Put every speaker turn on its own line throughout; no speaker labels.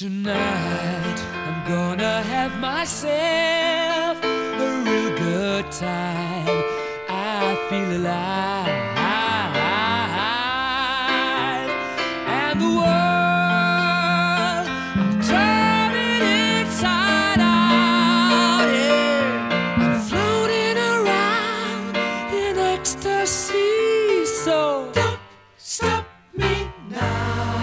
Tonight I'm gonna have myself a real good time. I feel alive, and the world I'm turning inside out. Yeah, I'm floating around in ecstasy. So don't stop me now.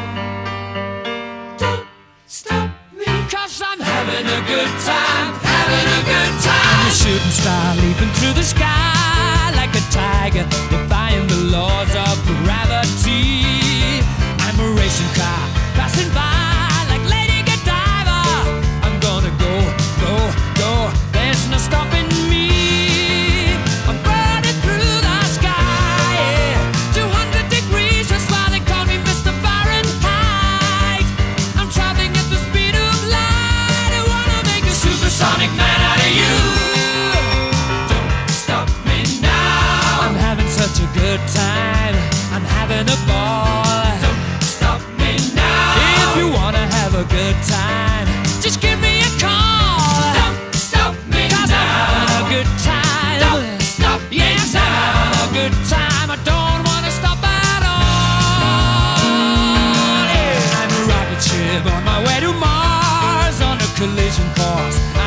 Cause I'm having a good time, having a good time. I'm a shooting star leaping through the sky like a tiger, defying the laws of gravity. I'm a racing car passing by like Lady Godiva. I'm gonna go, go, go, there's no stopping me. I'm burning through the sky, yeah. 200 degrees, that's why they call me Mr. Fahrenheit. I'm traveling at the speed of light. I wanna make a supersonic man out of you. Don't stop me now. I'm having such a good time, I'm having a ball. Don't stop me now. If you wanna have a good time, just give me a call. Don't stop me now. I'm having a good time. Don't stop me now. I'm having a good time. I don't wanna stop at all. Yeah. I'm a rocket ship on my way to Mars on a collision course.